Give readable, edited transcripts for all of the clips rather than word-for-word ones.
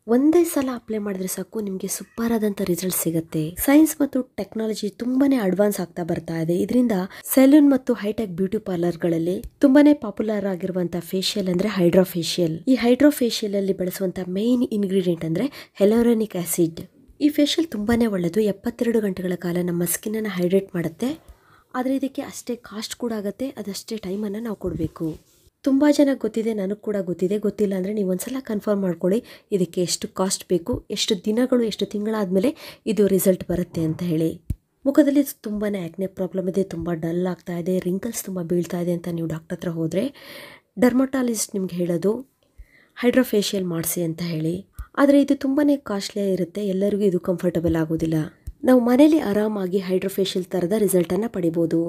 ಒಂದೇ ಸಲ ಅಪ್ಲೈ ಮಾಡಿದ್ರೆ ಸಾಕು ನಿಮಗೆ ಸೂಪರ್ ಆದಂತ ರಿಸಲ್ಟ್ ಸಿಗುತ್ತೆ. ಸೈನ್ಸ್ ಮತ್ತು ಟೆಕ್ನಾಲಜಿ ತುಂಬಾನೇ ಅಡ್ವಾನ್ಸ್ ಆಗ್ತಾ ಬರ್ತಾ ಇದೆ. ಇದರಿಂದ ಸೆಲೂನ್ ಮತ್ತು ಹೈಟೆಕ್ ಬ್ಯೂಟಿ ಪಾರ್ಲರ್ ಗಳಲ್ಲಿ ತುಂಬಾನೇ ಪಾಪ್ಯುಲರ್ ಆಗಿರುವಂತಹ ಫೇಶಿಯಲ್ ಅಂದ್ರೆ ಹೈಡ್ರಾ ಫೇಶಿಯಲ್. ಈ ಹೈಡ್ರಾ ಫೇಶಿಯಲ್ ಅಲ್ಲಿ ಬಳಸುವಂತಹ ಮೇನ್ ಇಂಗ್ರೀಡಿಯೆಂಟ್ ಅಂದ್ರೆ ಹ್ಯಾಲುರಾನಿಕ್ ಆಸಿಡ್. ಈ ಫೇಶಿಯಲ್ ತುಂಬಾನೇ ಒಳ್ಳೆಯದು. 72 ಗಂಟೆಗಳ ಕಾಲ ನಮ್ಮ ಸ್ಕಿನ್ ಅನ್ನು ಹೈಡ್ರೇಟ್ ಮಾಡುತ್ತೆ. ಆದರೆ ಇದಕ್ಕೆ ಅಷ್ಟೇ ಕಾಸ್ಟ್ ಕೂಡ ಆಗುತ್ತೆ, ಅದಷ್ಟೇ ಟೈಮನ್ನು ನಾವು ಕೊಡಬೇಕು. ತುಂಬ ಜನ ಗೊತ್ತಿದೆ, ನನಗೆ ಕೂಡ ಗೊತ್ತಿದೆ. ಗೊತ್ತಿಲ್ಲ ಅಂದರೆ ನೀವು ಒಂದ್ಸಲ ಕನ್ಫರ್ಮ್ ಮಾಡ್ಕೊಳ್ಳಿ ಇದಕ್ಕೆ ಎಷ್ಟು ಕಾಸ್ಟ್ ಬೇಕು, ಎಷ್ಟು ದಿನಗಳು, ಎಷ್ಟು ತಿಂಗಳಾದಮೇಲೆ ಇದು ರಿಸಲ್ಟ್ ಬರುತ್ತೆ ಅಂತ ಹೇಳಿ. ಮುಖದಲ್ಲಿ ತುಂಬಾ ಆ್ಯಕ್ನೆ ಪ್ರಾಬ್ಲಮ್ ಇದೆ, ತುಂಬ ಡಲ್ ಆಗ್ತಾ ಇದೆ, ರಿಂಕಲ್ಸ್ ತುಂಬ ಬೀಳ್ತಾ ಇದೆ ಅಂತ ನೀವು ಡಾಕ್ಟರ್ ಹತ್ರ ಹೋದರೆ ಡರ್ಮಟಾಲಜಿಸ್ಟ್ ನಿಮ್ಗೆ ಹೇಳೋದು ಹೈಡ್ರಾ ಫೇಶಿಯಲ್ ಮಾಡಿಸಿ ಅಂತ ಹೇಳಿ. ಆದರೆ ಇದು ತುಂಬಾ ಕಾಸ್ಟ್ಲಿ ಇರುತ್ತೆ, ಎಲ್ಲರಿಗೂ ಇದು ಕಂಫರ್ಟಬಲ್ ಆಗೋದಿಲ್ಲ. ನಾವು ಮನೇಲಿ ಆರಾಮಾಗಿ ಹೈಡ್ರಾ ಫೇಶಿಯಲ್ ಥರದ ರಿಸಲ್ಟನ್ನು ಪಡಿಬೋದು.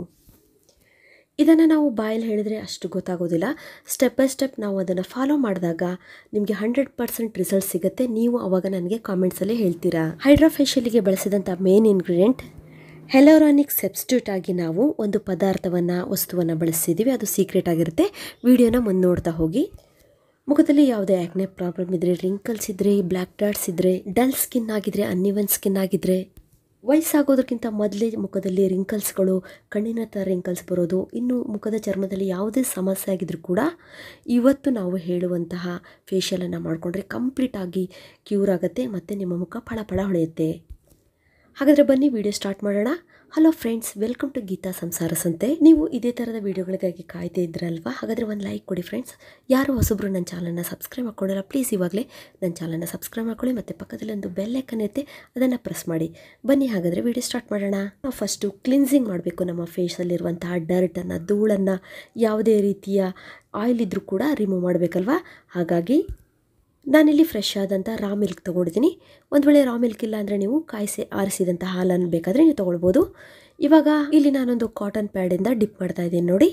ಇದನ್ನು ನಾವು ಬಾಯಲ್ಲಿ ಹೇಳಿದ್ರೆ ಅಷ್ಟು ಗೊತ್ತಾಗೋದಿಲ್ಲ. ಸ್ಟೆಪ್ ಬೈ ಸ್ಟೆಪ್ ನಾವು ಅದನ್ನು ಫಾಲೋ ಮಾಡಿದಾಗ ನಿಮಗೆ 100% ರಿಸಲ್ಟ್ ಸಿಗುತ್ತೆ. ನೀವು ಅವಾಗ ನನಗೆ ಕಾಮೆಂಟ್ಸಲ್ಲಿ ಹೇಳ್ತೀರಾ. ಹೈಡ್ರಾ ಫೇಶಿಯಲ್ಗೆ ಬಳಸಿದಂಥ ಮೇನ್ ಇಂಗ್ರೀಡಿಯೆಂಟ್ ಹ್ಯಾಲುರಾನಿಕ್ ಸಬ್ಸ್ಟಿಟ್ಯೂಟ್ ಆಗಿ ನಾವು ಒಂದು ವಸ್ತುವನ್ನು ಬಳಸಿದ್ದೀವಿ. ಅದು ಸೀಕ್ರೆಟ್ ಆಗಿರುತ್ತೆ. ವಿಡಿಯೋನ ಮುಂದೆ ನೋಡ್ತಾ ಹೋಗಿ. ಮುಖದಲ್ಲಿ ಯಾವುದೇ ಆ್ಯಕ್ನೆ ಪ್ರಾಬ್ಲಮ್ ಇದ್ದರೆ, ರಿಂಕಲ್ಸ್ ಇದ್ದರೆ, ಬ್ಲ್ಯಾಕ್ ಡಾಟ್ಸ್ ಇದ್ದರೆ, ಡಲ್ ಸ್ಕಿನ್ ಆಗಿದ್ರೆ, ಅನ್ಇವನ್ ಸ್ಕಿನ್ ಆಗಿದ್ದರೆ, ವಯಸ್ಸಾಗೋದಕ್ಕಿಂತ ಮೊದಲೇ ಮುಖದಲ್ಲಿ ರಿಂಕಲ್ಸ್ಗಳು, ಕಣ್ಣಿನ ಥರ ರಿಂಕಲ್ಸ್ ಬರೋದು, ಇನ್ನು ಮುಖದ ಚರ್ಮದಲ್ಲಿ ಯಾವುದೇ ಸಮಸ್ಯೆ ಆಗಿದ್ರೂ ಕೂಡ ಇವತ್ತು ನಾವು ಹೇಳುವಂತಹ ಫೇಶಿಯಲನ್ನು ಮಾಡಿಕೊಂಡ್ರೆ ಕಂಪ್ಲೀಟಾಗಿ ಕ್ಯೂರ್ ಆಗುತ್ತೆ ಮತ್ತು ನಿಮ್ಮ ಮುಖ ಫಳ ಹೊಳೆಯುತ್ತೆ. ಹಾಗಾದರೆ ಬನ್ನಿ ವಿಡಿಯೋ ಸ್ಟಾರ್ಟ್ ಮಾಡೋಣ. Hello friends, welcome to Geetha Samsara Sante. ನೀವು ಇದೇ ಥರದ ವಿಡಿಯೋಗಳಿಗಾಗಿ ಕಾಯ್ತಾ ಇದ್ರಲ್ವಾ? ಹಾಗಾದರೆ ಒಂದು ಲೈಕ್ ಕೊಡಿ ಫ್ರೆಂಡ್ಸ್. ಯಾರು ಹೊಸಬ್ರು ನನ್ನ ಚಾನಲ್ನ ಸಬ್ಸ್ಕ್ರೈಬ್ ಮಾಡ್ಕೊಂಡಿಲ್ಲ, ಪ್ಲೀಸ್ ಇವಾಗಲೇ ನನ್ನ ಚಾನಲ್ನ ಸಬ್ಸ್ಕ್ರೈಬ್ ಮಾಡ್ಕೊಳ್ಳಿ ಮತ್ತು ಪಕ್ಕದಲ್ಲಿ ಒಂದು ಬೆಲ್ ಐಕನ್ ಇರುತ್ತೆ, ಅದನ್ನು ಪ್ರೆಸ್ ಮಾಡಿ. ಬನ್ನಿ ಹಾಗಾದರೆ ವಿಡಿಯೋ ಸ್ಟಾರ್ಟ್ ಮಾಡೋಣ. ನಾವು ಫಸ್ಟು ಕ್ಲಿನ್ಸಿಂಗ್ ಮಾಡಬೇಕು. ನಮ್ಮ ಫೇಸಲ್ಲಿರುವಂತಹ ಡರ್ಟನ್ನು, ಧೂಳನ್ನು, ಯಾವುದೇ ರೀತಿಯ ಆಯಿಲ್ ಇದ್ದರೂ ಕೂಡ ರಿಮೂವ್ ಮಾಡಬೇಕಲ್ವಾ. ಹಾಗಾಗಿ ನಾನಿಲ್ಲಿ ಫ್ರೆಶ್ ಆದಂಥ ರಾ ಮಿಲ್ಕ್ ತೊಗೊಂಡಿದ್ದೀನಿ. ಒಂದು ವೇಳೆ ರಾ ಮಿಲ್ಕ್ ಇಲ್ಲ ಅಂದರೆ ನೀವು ಕಾಯಿಸಿ ಆರಿಸಿದಂಥ ಹಾಲನ್ನು ಬೇಕಾದರೆ ನೀವು ತೊಗೊಳ್ಬೋದು. ಇವಾಗ ಇಲ್ಲಿ ನಾನೊಂದು ಕಾಟನ್ ಪ್ಯಾಡಿಂದ ಡಿಪ್ ಮಾಡ್ತಾ ಇದ್ದೀನಿ ನೋಡಿ.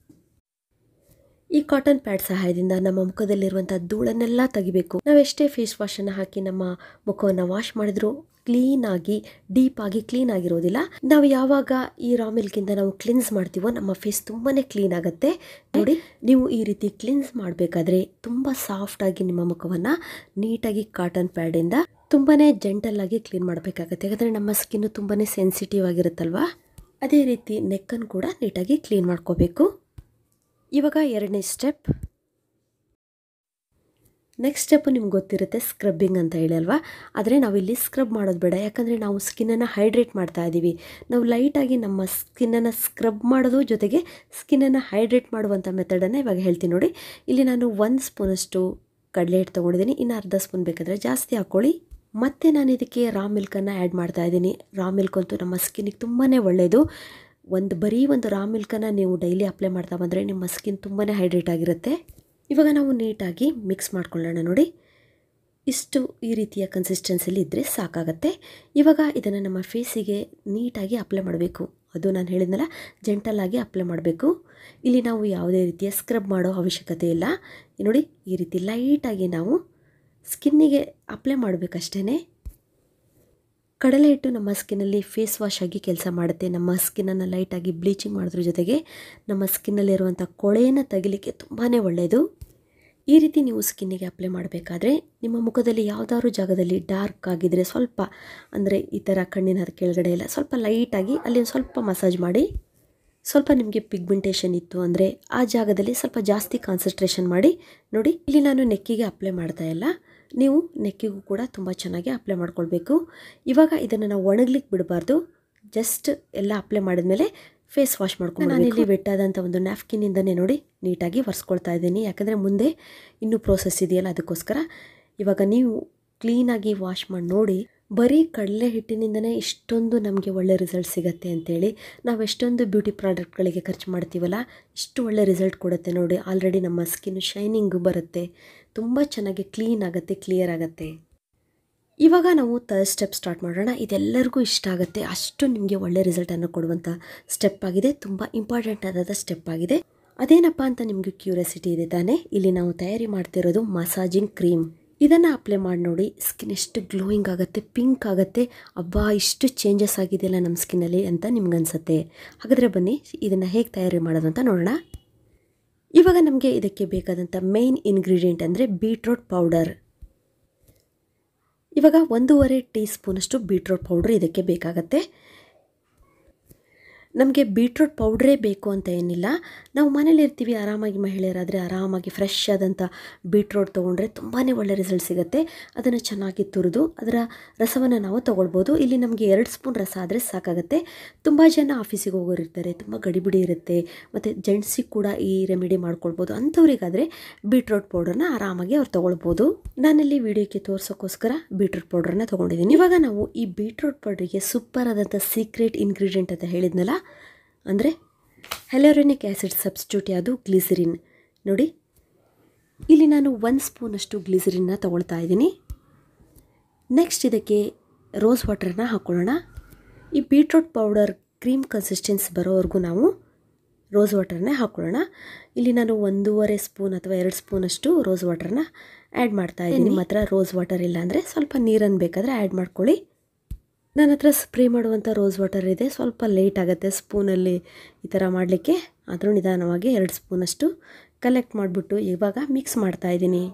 ಈ ಕಾಟನ್ ಪ್ಯಾಡ್ ಸಹಾಯದಿಂದ ನಮ್ಮ ಮುಖದಲ್ಲಿರುವಂಥ ಧೂಳನ್ನೆಲ್ಲ ತೆಗಿಬೇಕು. ನಾವೆಷ್ಟೇ ಫೇಸ್ ವಾಶನ್ನು ಹಾಕಿ ನಮ್ಮ ಮುಖವನ್ನು ವಾಶ್ ಮಾಡಿದ್ರು ಕ್ಲೀನಾಗಿ, ಡೀಪಾಗಿ ಕ್ಲೀನ್ ಆಗಿರೋದಿಲ್ಲ. ನಾವು ಯಾವಾಗ ಈ ರಾ ಮಿಲ್ಕಿಂದ ನಾವು ಕ್ಲಿನ್ಸ್ ಮಾಡ್ತೀವೋ ನಮ್ಮ ಫೇಸ್ ತುಂಬಾ ಕ್ಲೀನ್ ಆಗುತ್ತೆ ನೋಡಿ. ನೀವು ಈ ರೀತಿ ಕ್ಲಿನ್ಸ್ ಮಾಡಬೇಕಾದ್ರೆ ತುಂಬ ಸಾಫ್ಟಾಗಿ ನಿಮ್ಮ ಮುಖವನ್ನು ನೀಟಾಗಿ ಕಾಟನ್ ಪ್ಯಾಡಿಂದ ತುಂಬಾ ಜೆಂಟಲ್ ಆಗಿ ಕ್ಲೀನ್ ಮಾಡಬೇಕಾಗತ್ತೆ. ಯಾಕಂದರೆ ನಮ್ಮ ಸ್ಕಿನ್ನು ತುಂಬಾ ಸೆನ್ಸಿಟಿವ್ ಆಗಿರುತ್ತಲ್ವಾ. ಅದೇ ರೀತಿ ನೆಕ್ಕನ್ನು ಕೂಡ ನೀಟಾಗಿ ಕ್ಲೀನ್ ಮಾಡ್ಕೋಬೇಕು. ಇವಾಗ ಎರಡನೇ ಸ್ಟೆಪ್. ನೆಕ್ಸ್ಟ್ ಸ್ಟೆಪ್ಪು ನಿಮ್ಗೆ ಗೊತ್ತಿರುತ್ತೆ, ಸ್ಕ್ರಬ್ಬಿಂಗ್ ಅಂತ ಹೇಳಿ ಅಲ್ವಾ. ಆದರೆ ನಾವಿಲ್ಲಿ ಸ್ಕ್ರಬ್ ಮಾಡೋದು ಬೇಡ, ಯಾಕಂದರೆ ನಾವು ಸ್ಕಿನ್ನನ್ನು ಹೈಡ್ರೇಟ್ ಮಾಡ್ತಾ ಇದ್ದೀವಿ. ನಾವು ಲೈಟಾಗಿ ನಮ್ಮ ಸ್ಕಿನ್ನನ್ನು ಸ್ಕ್ರಬ್ ಮಾಡೋದು ಜೊತೆಗೆ ಸ್ಕಿನ್ನನ್ನು ಹೈಡ್ರೇಟ್ ಮಾಡುವಂಥ ಮೆಥಡನ್ನು ಇವಾಗ ಹೇಳ್ತೀನಿ ನೋಡಿ. ಇಲ್ಲಿ ನಾನು 1 ಸ್ಪೂನಷ್ಟು ಕಡಲೆ ಹಿಟ್ಟು ತೊಗೊಂಡಿದ್ದೀನಿ. ಇನ್ನು ಅರ್ಧ ಸ್ಪೂನ್ ಬೇಕಾದರೆ ಜಾಸ್ತಿ ಹಾಕ್ಕೊಳ್ಳಿ. ಮತ್ತು ನಾನು ಇದಕ್ಕೆ ರಾ ಮಿಲ್ಕನ್ನು ಆ್ಯಡ್ ಮಾಡ್ತಾ ಇದ್ದೀನಿ. ರಾ ಮಿಲ್ಕ್ ಅಂತೂ ನಮ್ಮ ಸ್ಕಿನ್ನಿಗೆ ತುಂಬಾ ಒಳ್ಳೆಯದು. ಬರೀ ಒಂದು ರಾ ಮಿಲ್ಕನ್ನು ನೀವು ಡೈಲಿ ಅಪ್ಲೈ ಮಾಡ್ತಾ ಬಂದರೆ ನಿಮ್ಮ ಸ್ಕಿನ್ ತುಂಬಾ ಹೈಡ್ರೇಟ್ ಆಗಿರುತ್ತೆ. ಇವಾಗ ನಾವು ನೀಟಾಗಿ ಮಿಕ್ಸ್ ಮಾಡ್ಕೊಳ್ಳೋಣ ನೋಡಿ. ಇಷ್ಟು ಈ ರೀತಿಯ ಕನ್ಸಿಸ್ಟೆನ್ಸಿಲಿ ಇದ್ದರೆ ಸಾಕಾಗತ್ತೆ. ಇವಾಗ ಇದನ್ನು ನಮ್ಮ ಫೇಸಿಗೆ ನೀಟಾಗಿ ಅಪ್ಲೈ ಮಾಡಬೇಕು. ಅದು ನಾನು ಹೇಳಿದ್ನಲ್ಲ, ಜೆಂಟಲಾಗಿ ಅಪ್ಲೈ ಮಾಡಬೇಕು. ಇಲ್ಲಿ ನಾವು ಯಾವುದೇ ರೀತಿಯ ಸ್ಕ್ರಬ್ ಮಾಡೋ ಅವಶ್ಯಕತೆ ಇಲ್ಲ ನೋಡಿ. ಈ ರೀತಿ ಲೈಟಾಗಿ ನಾವು ಸ್ಕಿನ್ನಿಗೆ ಅಪ್ಲೈ ಮಾಡಬೇಕಷ್ಟೇ. ಕಡಲೆ ಹಿಟ್ಟು ನಮ್ಮ ಸ್ಕಿನ್ನಲ್ಲಿ ಫೇಸ್ ವಾಶ್ ಆಗಿ ಕೆಲಸ ಮಾಡುತ್ತೆ. ನಮ್ಮ ಸ್ಕಿನ್ನನ್ನು ಲೈಟಾಗಿ ಬ್ಲೀಚಿಂಗ್ ಮಾಡೋದ್ರ ಜೊತೆಗೆ ನಮ್ಮ ಸ್ಕಿನ್ನಲ್ಲಿರುವಂಥ ಕೊಳೆಯನ್ನು ತೆಗಿಲಿಕ್ಕೆ ತುಂಬಾ ಒಳ್ಳೆಯದು. ಈ ರೀತಿ ನೀವು ಸ್ಕಿನ್ನಿಗೆ ಅಪ್ಲೈ ಮಾಡಬೇಕಾದ್ರೆ ನಿಮ್ಮ ಮುಖದಲ್ಲಿ ಯಾವುದಾದ್ರು ಜಾಗದಲ್ಲಿ ಡಾರ್ಕ್ ಆಗಿದ್ದರೆ ಸ್ವಲ್ಪ, ಅಂದರೆ ಈ ಥರ ಕಣ್ಣಿನ ಕೆಳಗಡೆ ಎಲ್ಲ ಸ್ವಲ್ಪ ಲೈಟಾಗಿ ಅಲ್ಲಿ ಒಂದು ಸ್ವಲ್ಪ ಮಸಾಜ್ ಮಾಡಿ. ಸ್ವಲ್ಪ ನಿಮಗೆ ಪಿಗ್ಮೆಂಟೇಷನ್ ಇತ್ತು ಅಂದರೆ ಆ ಜಾಗದಲ್ಲಿ ಸ್ವಲ್ಪ ಜಾಸ್ತಿ ಕಾನ್ಸಂಟ್ರೇಷನ್ ಮಾಡಿ ನೋಡಿ. ಇಲ್ಲಿ ನಾನು ನೆಕ್ಕಿಗೆ ಅಪ್ಲೈ ಮಾಡ್ತಾ ಇಲ್ಲ, ನೀವು ನೆಕ್ಕಿಗೂ ಕೂಡ ತುಂಬ ಚೆನ್ನಾಗಿ ಅಪ್ಲೈ ಮಾಡ್ಕೊಳ್ಬೇಕು. ಇವಾಗ ಇದನ್ನು ನಾವು ಒಣಗ್ಲಿಕ್ಕೆ ಬಿಡಬಾರ್ದು. ಜಸ್ಟ್ ಎಲ್ಲ ಅಪ್ಲೈ ಮಾಡಿದ್ಮೇಲೆ ಫೇಸ್ ವಾಶ್ ಮಾಡ್ಕೊಂಡು ನಾನಿಲ್ಲಿ ವೆಟ್ಟಾದಂಥ ಒಂದು ನ್ಯಾಪ್ಕಿನಿಂದನೇ ನೋಡಿ ನೀಟಾಗಿ ಒರೆಸ್ಕೊಳ್ತಾ ಇದ್ದೀನಿ. ಯಾಕಂದರೆ ಮುಂದೆ ಇನ್ನೂ ಪ್ರೋಸೆಸ್ ಇದೆಯಲ್ಲ, ಅದಕ್ಕೋಸ್ಕರ. ಇವಾಗ ನೀವು ಕ್ಲೀನಾಗಿ ವಾಶ್ ಮಾಡಿ ನೋಡಿ. ಬರೀ ಕಡಲೆ ಹಿಟ್ಟಿನಿಂದನೇ ಇಷ್ಟೊಂದು ನಮಗೆ ಒಳ್ಳೆ ರಿಸಲ್ಟ್ ಸಿಗುತ್ತೆ ಅಂತೇಳಿ ನಾವು ಎಷ್ಟೊಂದು ಬ್ಯೂಟಿ ಪ್ರಾಡಕ್ಟ್ಗಳಿಗೆ ಖರ್ಚು ಮಾಡ್ತೀವಲ್ಲ, ಇಷ್ಟು ಒಳ್ಳೆ ರಿಸಲ್ಟ್ ಕೊಡುತ್ತೆ ನೋಡಿ. ಆಲ್ರೆಡಿ ನಮ್ಮ ಸ್ಕಿನ್ ಶೈನಿಂಗು ಬರುತ್ತೆ, ತುಂಬ ಚೆನ್ನಾಗಿ ಕ್ಲೀನ್ ಆಗುತ್ತೆ, ಕ್ಲಿಯರ್ ಆಗುತ್ತೆ. ಇವಾಗ ನಾವು ಥರ್ಡ್ ಸ್ಟೆಪ್ ಸ್ಟಾರ್ಟ್ ಮಾಡೋಣ. ಇದೆಲ್ಲರಿಗೂ ಇಷ್ಟ ಆಗುತ್ತೆ, ಅಷ್ಟು ನಿಮಗೆ ಒಳ್ಳೆ ರಿಸಲ್ಟನ್ನು ಕೊಡುವಂಥ ಸ್ಟೆಪ್ ಆಗಿದೆ. ತುಂಬ ಇಂಪಾರ್ಟೆಂಟ್ ಆದ ಸ್ಟೆಪ್ ಆಗಿದೆ. ಅದೇನಪ್ಪ ಅಂತ ನಿಮಗೆ ಕ್ಯೂರಿಯಾಸಿಟಿ ಇದೆ ತಾನೇ? ಇಲ್ಲಿ ನಾವು ತಯಾರಿ ಮಾಡ್ತಿರೋದು ಮಸಾಜಿಂಗ್ ಕ್ರೀಮ್. ಇದನ್ನು ಅಪ್ಲೈ ಮಾಡಿ ನೋಡಿ, ಸ್ಕಿನ್ ಎಷ್ಟು ಗ್ಲೋಯಿಂಗ್ ಆಗುತ್ತೆ, ಪಿಂಕ್ ಆಗುತ್ತೆ. ಅಬ್ಬಾ, ಇಷ್ಟು ಚೇಂಜಸ್ ಆಗಿದೆಯಲ್ಲ ನಮ್ಮ ಸ್ಕಿನ್ನಲ್ಲಿ ಅಂತ ನಿಮ್ಗನ್ಸುತ್ತೆ. ಹಾಗಾದರೆ ಬನ್ನಿ ಇದನ್ನು ಹೇಗೆ ತಯಾರಿ ಮಾಡೋದು ಅಂತ ನೋಡೋಣ. ಇವಾಗ ನಮಗೆ ಇದಕ್ಕೆ ಬೇಕಾದಂಥ ಮೇನ್ ಇಂಗ್ರೀಡಿಯೆಂಟ್ ಅಂದರೆ ಬೀಟ್ರೂಟ್ ಪೌಡರ್. ಇವಾಗ 1.5 ಟೀ ಸ್ಪೂನಷ್ಟು ಬೀಟ್ರೋಟ್ ಪೌಡ್ರ್ ಇದಕ್ಕೆ ಬೇಕಾಗತ್ತೆ. ನಮಗೆ ಬೀಟ್ರೋಟ್ ಪೌಡ್ರೇ ಬೇಕು ಅಂತ ಏನಿಲ್ಲ. ನಾವು ಮನೇಲಿ ಇರ್ತೀವಿ, ಆರಾಮಾಗಿ ಮಹಿಳೆಯರಾದರೆ ಆರಾಮಾಗಿ ಫ್ರೆಶ್ ಆದಂಥ ಬೀಟ್ರೋಟ್ ತೊಗೊಂಡ್ರೆ ತುಂಬಾ ಒಳ್ಳೆ ರಿಸಲ್ಟ್ ಸಿಗುತ್ತೆ. ಅದನ್ನು ಚೆನ್ನಾಗಿ ತುರಿದು ಅದರ ರಸವನ್ನು ನಾವು ತೊಗೊಳ್ಬೋದು. ಇಲ್ಲಿ ನಮಗೆ 2 ಸ್ಪೂನ್ ರಸ ಆದರೆ ಸಾಕಾಗುತ್ತೆ. ತುಂಬ ಜನ ಆಫೀಸಿಗೆ ಹೋಗೋರಿರ್ತಾರೆ, ತುಂಬ ಗಡಿಬಿಡಿ ಇರುತ್ತೆ, ಮತ್ತು ಜೆಂಟ್ಸಿಗೆ ಕೂಡ ಈ ರೆಮಿಡಿ ಮಾಡ್ಕೊಳ್ಬೋದು. ಅಂಥವ್ರಿಗಾದರೆ ಬೀಟ್ರೋಟ್ ಪೌಡ್ರನ್ನ ಆರಾಮಾಗಿ ಅವ್ರು ತೊಗೊಳ್ಬೋದು. ನಾನಿಲ್ಲಿ ವಿಡಿಯೋಕ್ಕೆ ತೋರ್ಸೋಕ್ಕೋಸ್ಕರ ಬೀಟ್ರೋಟ್ ಪೌಡ್ರನ್ನ ತೊಗೊಂಡಿದ್ದೀನಿ. ಇವಾಗ ನಾವು ಈ ಬೀಟ್ರೋಟ್ ಪೌಡ್ರಿಗೆ ಸೂಪರ್ ಆದಂಥ ಸೀಕ್ರೆಟ್ ಇಂಗ್ರೀಡಿಯೆಂಟ್ ಅಂತ ಹೇಳಿದ್ನಲ್ಲ, ಅಂದರೆ ಹ್ಯಾಲುರೋನಿಕ್ ಆ್ಯಸಿಡ್ ಸಬ್ಸ್ಟಿಟ್ಯೂಟ್ ಯಾವುದು, ಗ್ಲಿಸರಿನ್. ನೋಡಿ ಇಲ್ಲಿ ನಾನು 1 ಸ್ಪೂನಷ್ಟು ಗ್ಲಿಸರಿನ್ನ ತೊಗೊಳ್ತಾ ಇದ್ದೀನಿ. ನೆಕ್ಸ್ಟ್ ಇದಕ್ಕೆ ರೋಸ್ ವಾಟರನ್ನ ಹಾಕ್ಕೊಳ್ಳೋಣ. ಈ ಬೀಟ್ರೋಟ್ ಪೌಡರ್ ಕ್ರೀಮ್ ಕನ್ಸಿಸ್ಟೆನ್ಸಿ ಬರೋವರೆಗೂ ನಾವು ರೋಸ್ ವಾಟರ್ನೇ ಹಾಕ್ಕೊಳ್ಳೋಣ. ಇಲ್ಲಿ ನಾನು 1.5 ಸ್ಪೂನ್ ಅಥವಾ 2 ಸ್ಪೂನಷ್ಟು ರೋಸ್ ವಾಟರ್ನ ಆ್ಯಡ್ ಮಾಡ್ತಾ ಇದ್ದೀನಿ. ನಿಮ್ಮ ಹತ್ರ ರೋಸ್ ವಾಟರ್ ಇಲ್ಲ ಅಂದರೆ ಸ್ವಲ್ಪ ನೀರನ್ನು ಬೇಕಾದರೆ ಆ್ಯಡ್ ಮಾಡ್ಕೊಳ್ಳಿ. ನನ್ನ ಹತ್ರ ಸ್ಪ್ರೇ ಮಾಡುವಂಥ ರೋಸ್ ವಾಟರ್ ಇದೆ, ಸ್ವಲ್ಪ ಲೇಟ್ ಆಗುತ್ತೆ ಸ್ಪೂನಲ್ಲಿ ಈ ಥರ ಮಾಡಲಿಕ್ಕೆ. ಆದರೂ ನಿಧಾನವಾಗಿ 2 ಸ್ಪೂನಷ್ಟು ಕಲೆಕ್ಟ್ ಮಾಡಿಬಿಟ್ಟು ಇವಾಗ ಮಿಕ್ಸ್ ಮಾಡ್ತಾ ಇದ್ದೀನಿ.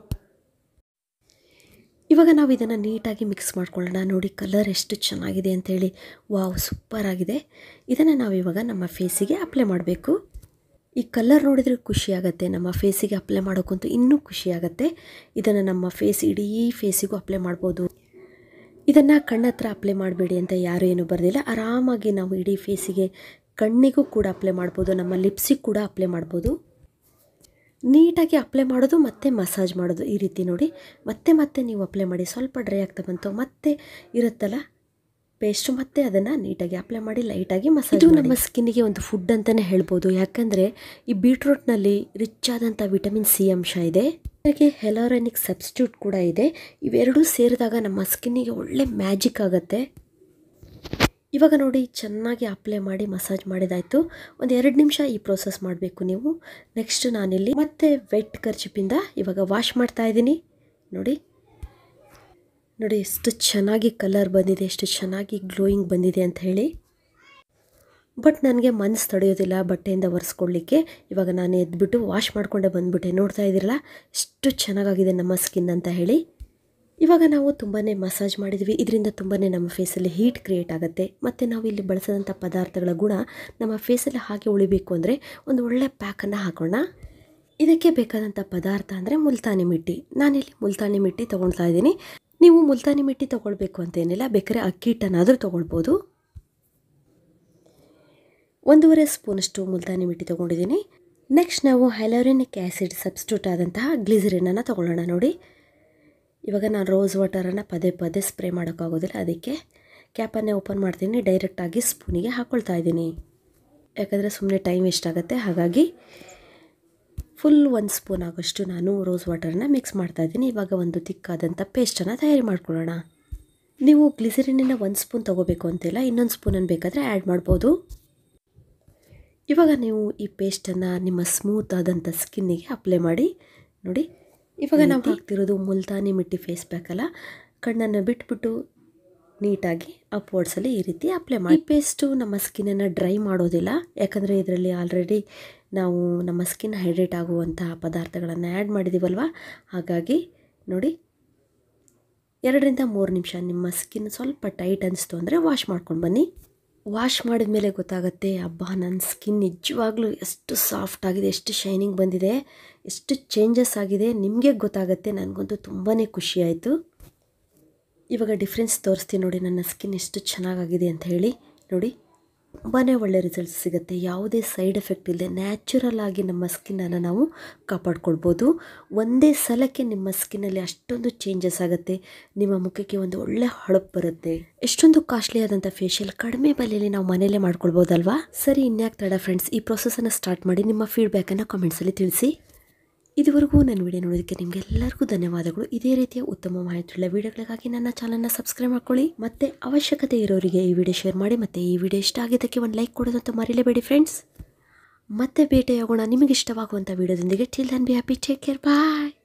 ಇವಾಗ ನಾವು ಇದನ್ನು ನೀಟಾಗಿ ಮಿಕ್ಸ್ ಮಾಡ್ಕೊಳ್ಳೋಣ. ನೋಡಿ ಕಲರ್ ಎಷ್ಟು ಚೆನ್ನಾಗಿದೆ ಅಂಥೇಳಿ, ವಾವ್ ಸೂಪರ್ ಆಗಿದೆ. ಇದನ್ನು ನಾವು ಇವಾಗ ನಮ್ಮ ಫೇಸಿಗೆ ಅಪ್ಲೈ ಮಾಡಬೇಕು. ಈ ಕಲರ್ ನೋಡಿದರೆ ಖುಷಿಯಾಗುತ್ತೆ, ನಮ್ಮ ಫೇಸಿಗೆ ಅಪ್ಲೈ ಮಾಡೋಕ್ಕಂತೂ ಇನ್ನೂ ಖುಷಿಯಾಗುತ್ತೆ. ಇದನ್ನು ನಮ್ಮ ಇಡೀ ಫೇಸಿಗೂ ಅಪ್ಲೈ ಮಾಡ್ಬೋದು. ಇದನ್ನು ಕಣ್ಣತ್ರ ಅಪ್ಲೈ ಮಾಡಬೇಡಿ ಅಂತ ಯಾರೂ ಏನೂ ಬರೆದಿಲ್ಲ. ಆರಾಮಾಗಿ ನಾವು ಇಡೀ ಫೇಸಿಗೆ, ಕಣ್ಣಿಗೂ ಕೂಡ ಅಪ್ಲೈ ಮಾಡ್ಬೋದು, ನಮ್ಮ ಲಿಪ್ಸಿಗೆ ಕೂಡ ಅಪ್ಲೈ ಮಾಡ್ಬೋದು. ನೀಟಾಗಿ ಅಪ್ಲೈ ಮಾಡೋದು ಮತ್ತು ಮಸಾಜ್ ಮಾಡೋದು ಈ ರೀತಿ ನೋಡಿ. ಮತ್ತೆ ನೀವು ಅಪ್ಲೈ ಮಾಡಿ. ಸ್ವಲ್ಪ ಡ್ರೈ ಆಗ್ತಾ ಬಂತು, ಮತ್ತೆ ಇರುತ್ತಲ್ಲ ಪೇಸ್ಟು, ಮತ್ತೆ ಅದನ್ನು ನೀಟಾಗಿ ಅಪ್ಲೈ ಮಾಡಿ ಲೈಟಾಗಿ ಮಸಾಜ್. ಇದು ನಮ್ಮ ಸ್ಕಿನ್ನಿಗೆ ಒಂದು ಫುಡ್ ಅಂತಲೇ ಹೇಳ್ಬೋದು. ಯಾಕಂದರೆ ಈ ಬೀಟ್ರೂಟ್ನಲ್ಲಿ ರಿಚ್ ಆದಂಥ ವಿಟಮಿನ್ ಸಿ ಅಂಶ ಇದೆ, ಹಾಗೆ ಹ್ಯಾಲುರೋನಿಕ್ ಸಬ್ಸ್ಟಿಟ್ಯೂಟ್ ಕೂಡ ಇದೆ. ಇವೆರಡೂ ಸೇರಿದಾಗ ನಮ್ಮ ಸ್ಕಿನ್ನಿಗೆ ಒಳ್ಳೆ ಮ್ಯಾಜಿಕ್ ಆಗುತ್ತೆ. ಇವಾಗ ನೋಡಿ ಚೆನ್ನಾಗಿ ಅಪ್ಲೈ ಮಾಡಿ ಮಸಾಜ್ ಮಾಡಿದಾಯಿತು. ಒಂದು 2 ನಿಮಿಷ ಈ ಪ್ರೋಸೆಸ್ ಮಾಡಬೇಕು ನೀವು. ನೆಕ್ಸ್ಟ್ ನಾನಿಲ್ಲಿ ಮತ್ತೆ ವೆಟ್ ಕರ್ಚಿಪಿಂದ ಇವಾಗ ವಾಶ್ ಮಾಡ್ತಾ ಇದ್ದೀನಿ. ನೋಡಿ ಎಷ್ಟು ಚೆನ್ನಾಗಿ ಕಲರ್ ಬಂದಿದೆ, ಎಷ್ಟು ಚೆನ್ನಾಗಿ ಗ್ಲೋಯಿಂಗ್ ಬಂದಿದೆ ಅಂತ ಹೇಳಿ. ಬಟ್ ನನಗೆ ಮನಸ್ಸು ತಡೆಯೋದಿಲ್ಲ ಬಟ್ಟೆಯಿಂದ ಒರೆಸ್ಕೊಳ್ಳಿಕ್ಕೆ. ಇವಾಗ ನಾನು ಎದ್ಬಿಟ್ಟು ವಾಶ್ ಮಾಡಿಕೊಂಡೆ ಬಂದುಬಿಟ್ಟೆ. ನೋಡ್ತಾ ಇದ್ದೀರಲ್ಲ ಎಷ್ಟು ಚೆನ್ನಾಗಾಗಿದೆ ನಮ್ಮ ಸ್ಕಿನ್ ಅಂತ ಹೇಳಿ. ಇವಾಗ ನಾವು ತುಂಬಾ ಮಸಾಜ್ ಮಾಡಿದ್ವಿ. ಇದರಿಂದ ತುಂಬಾ ನಮ್ಮ ಫೇಸಲ್ಲಿ ಹೀಟ್ ಕ್ರಿಯೇಟ್ ಆಗುತ್ತೆ. ಮತ್ತು ನಾವು ಇಲ್ಲಿ ಬಳಸಿದಂಥ ಪದಾರ್ಥಗಳ ಗುಣ ನಮ್ಮ ಫೇಸಲ್ಲಿ ಹಾಗೆ ಉಳಿಬೇಕು ಅಂದರೆ ಒಂದು ಒಳ್ಳೆ ಪ್ಯಾಕನ್ನು ಹಾಕೋಣ. ಇದಕ್ಕೆ ಬೇಕಾದಂಥ ಪದಾರ್ಥ ಅಂದರೆ ಮುಲ್ತಾನಿ ಮಿಟ್ಟಿ. ನಾನಿಲ್ಲಿ ಮುಲ್ತಾನಿ ಮಿಟ್ಟಿ ತೊಗೊಳ್ತಾ ಇದ್ದೀನಿ. ನೀವು ಮುಲ್ತಾನಿ ಮಿಟ್ಟಿ ತೊಗೊಳ್ಬೇಕು ಅಂತೇನಿಲ್ಲ, ಬೇಕಾದ್ರೆ ಅಕ್ಕಿ ಹಿಟ್ಟನ್ನಾದರೂ ತೊಗೊಳ್ಬೋದು. 1.5 ಸ್ಪೂನಷ್ಟು ಮುಲ್ತಾನಿ ಮಿಟ್ಟಿ ತೊಗೊಂಡಿದ್ದೀನಿ. ನೆಕ್ಸ್ಟ್ ನಾವು ಹ್ಯಾಲುರೋನಿಕ್ ಆ್ಯಸಿಡ್ ಸಬ್ಸ್ಟಿಟ್ಯೂಟ್ ಆದಂತಹ ಗ್ಲಿಸರಿನನ್ನು ತೊಗೊಳ್ಳೋಣ. ನೋಡಿ ಇವಾಗ ನಾನು ರೋಸ್ ವಾಟರನ್ನು ಪದೇ ಸ್ಪ್ರೇ ಮಾಡೋಕ್ಕಾಗೋದಿಲ್ಲ, ಅದಕ್ಕೆ ಕ್ಯಾಪನ್ನೇ ಓಪನ್ ಮಾಡ್ತೀನಿ. ಡೈರೆಕ್ಟಾಗಿ ಸ್ಪೂನಿಗೆ ಹಾಕ್ಕೊಳ್ತಾ ಇದ್ದೀನಿ, ಯಾಕಂದರೆ ಸುಮ್ಮನೆ ಟೈಮ್ ವೇಸ್ಟ್ ಆಗುತ್ತೆ. ಹಾಗಾಗಿ ಫುಲ್ 1 ಸ್ಪೂನ್ ಆಗೋಷ್ಟು ನಾನು ರೋಸ್ ವಾಟರನ್ನ ಮಿಕ್ಸ್ ಮಾಡ್ತಾಯಿದ್ದೀನಿ. ಇವಾಗ ಒಂದು ತಿಕ್ಕಾದಂಥ ಪೇಸ್ಟನ್ನು ತಯಾರಿ ಮಾಡ್ಕೊಳ್ಳೋಣ. ನೀವು ಗ್ಲಿಸರಿನಿನ 1 ಸ್ಪೂನ್ ತೊಗೋಬೇಕು ಅಂತಿಲ್ಲ, ಇನ್ನೊಂದು ಸ್ಪೂನನ್ನು ಬೇಕಾದರೆ ಆ್ಯಡ್ ಮಾಡ್ಬೋದು. ಇವಾಗ ನೀವು ಈ ಪೇಸ್ಟನ್ನು ನಿಮ್ಮ ಸ್ಮೂತ್ ಆದಂಥ ಸ್ಕಿನ್ನಿಗೆ ಅಪ್ಲೈ ಮಾಡಿ. ನೋಡಿ ಇವಾಗ ನಾವು ಹಾಕ್ತಿರೋದು ಮುಲ್ತಾನಿ ಮಿಟ್ಟಿ ಫೇಸ್ ಪ್ಯಾಕ್ ಅಲ್ಲ, ಕಣ್ಣನ್ನು ಬಿಟ್ಬಿಟ್ಟು ನೀಟಾಗಿ ಅಪ್ವರ್ಡ್ಸಲ್ಲಿ ಈ ರೀತಿ ಅಪ್ಲೈ ಮಾಡಿ. ಈ ಪೇಸ್ಟು ನಮ್ಮ ಸ್ಕಿನ್ನನ್ನು ಡ್ರೈ ಮಾಡೋದಿಲ್ಲ, ಯಾಕಂದರೆ ಇದರಲ್ಲಿ ಆಲ್ರೆಡಿ ನಾವು ನಮ್ಮ ಸ್ಕಿನ್ ಹೈಡ್ರೇಟ್ ಆಗುವಂತಹ ಪದಾರ್ಥಗಳನ್ನು ಆ್ಯಡ್ ಮಾಡಿದ್ದೀವಲ್ವ. ಹಾಗಾಗಿ ನೋಡಿ 2 ರಿಂದ 3 ನಿಮಿಷ ನಿಮ್ಮ ಸ್ಕಿನ್ ಸ್ವಲ್ಪ ಟೈಟ್ ಅನಿಸ್ತು ಅಂದರೆ ವಾಶ್ ಮಾಡ್ಕೊಂಡು ಬನ್ನಿ. ವಾಶ್ ಮಾಡಿದ ಮೇಲೆ ಗೊತ್ತಾಗುತ್ತೆ, ಅಬ್ಬಾ ನನ್ನ ಸ್ಕಿನ್ ನಿಜವಾಗ್ಲೂ ಎಷ್ಟು ಸಾಫ್ಟ್ ಆಗಿದೆ, ಎಷ್ಟು ಶೈನಿಂಗ್ ಬಂದಿದೆ, ಎಷ್ಟು ಚೇಂಜಸ್ ಆಗಿದೆ ನಿಮಗೆ ಗೊತ್ತಾಗುತ್ತೆ. ನನಗಂತೂ ತುಂಬಾ ಖುಷಿಯಾಯಿತು. ಇವಾಗ ಡಿಫ್ರೆನ್ಸ್ ತೋರಿಸ್ತೀನಿ ನೋಡಿ, ನನ್ನ ಸ್ಕಿನ್ ಎಷ್ಟು ಚೆನ್ನಾಗಾಗಿದೆ ಅಂತ ಹೇಳಿ. ನೋಡಿ ತುಂಬಾ ಒಳ್ಳೆ ರಿಸಲ್ಟ್ಸ್ ಸಿಗುತ್ತೆ. ಯಾವುದೇ ಸೈಡ್ ಎಫೆಕ್ಟ್ ಇಲ್ಲದೆ ನ್ಯಾಚುರಲ್ ಆಗಿ ನಮ್ಮ ಸ್ಕಿನ್ನನ್ನು ನಾವು ಕಾಪಾಡ್ಕೊಳ್ಬೋದು. ಒಂದೇ ಸಲಕ್ಕೆ ನಿಮ್ಮ ಸ್ಕಿನ್ನಲ್ಲಿ ಅಷ್ಟೊಂದು ಚೇಂಜಸ್ ಆಗುತ್ತೆ. ನಿಮ್ಮ ಮುಖಕ್ಕೆ ಒಂದು ಒಳ್ಳೆ ಹೊಳಪು ಬರುತ್ತೆ. ಎಷ್ಟೊಂದು ಕಾಸ್ಟ್ಲಿ ಆದಂಥ ಫೇಶಿಯಲ್ ಕಡಿಮೆ ಬೆಲೆಯಲ್ಲಿ ನಾವು ಮನೆಯಲ್ಲೇ ಮಾಡ್ಕೊಳ್ಬೋದಲ್ವಾ. ಸರಿ ಇನ್ಯಾಕೆ ತಡ ಫ್ರೆಂಡ್ಸ್, ಈ ಪ್ರೊಸೆಸನ್ನು ಸ್ಟಾರ್ಟ್ ಮಾಡಿ ನಿಮ್ಮ ಫೀಡ್ಬ್ಯಾಕನ್ನು ಕಾಮೆಂಟ್ಸಲ್ಲಿ ತಿಳಿಸಿ. ಇದುವರೆಗೂ ನನ್ನ ವಿಡಿಯೋ ನೋಡೋದಕ್ಕೆ ನಿಮಗೆಲ್ಲರಿಗೂ ಧನ್ಯವಾದಗಳು. ಇದೇ ರೀತಿಯ ಉತ್ತಮ ಮಾಹಿತಿಯುಳ್ಳ ವಿಡಿಯೋಗಳಿಗಾಗಿ ನನ್ನ ಚಾನಲ್ನ ಸಬ್ಸ್ಕ್ರೈಬ್ ಮಾಡ್ಕೊಳ್ಳಿ. ಮತ್ತು ಅವಶ್ಯಕತೆ ಇರೋರಿಗೆ ಈ ವಿಡಿಯೋ ಶೇರ್ ಮಾಡಿ. ಮತ್ತು ಈ ವಿಡಿಯೋ ಇಷ್ಟ ಆಗಿದ್ದಕ್ಕೆ ಒಂದು ಲೈಕ್ ಕೊಡೋದಂತೂ ಮರಿಲೇಬೇಡಿ ಫ್ರೆಂಡ್ಸ್. ಮತ್ತೆ ಭೇಟಿಯಾಗೋಣ ನಿಮಗೆ ಇಷ್ಟವಾಗುವಂಥ ವಿಡಿಯೋದೊಂದಿಗೆ. Till then be happy, take care, bye.